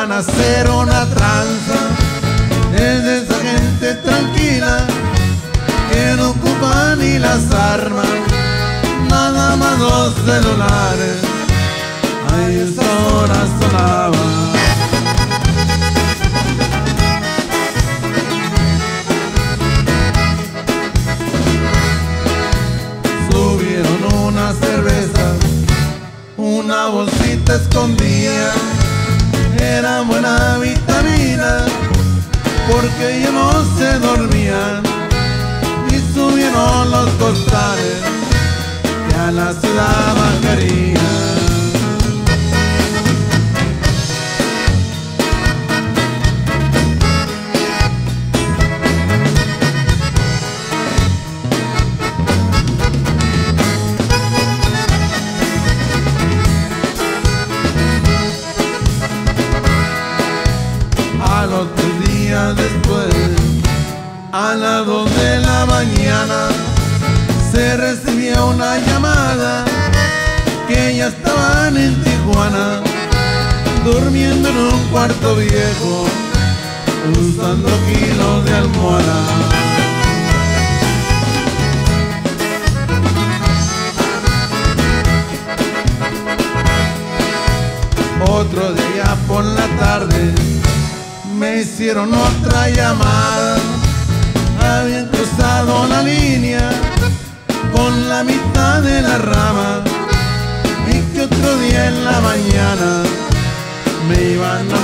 iban a hacer una tranza. Es de esa gente tranquila que no ocupa ni las armas, nada más los celulares a esa hora sonaban. Subieron una cerveza, una bolsita escondida, era buena vitamina porque yo no se dormían, y subieron los costales que a la ciudad bajarían. A los 3 días después, a las 2 de la mañana, se recibía una llamada que ya estaban en Tijuana, durmiendo en un cuarto viejo, usando kilos de almohada. Otro día por la tarde me hicieron otra llamada. Habían cruzado la línea con la mitad de la rama, y que otro día en la mañana me iban a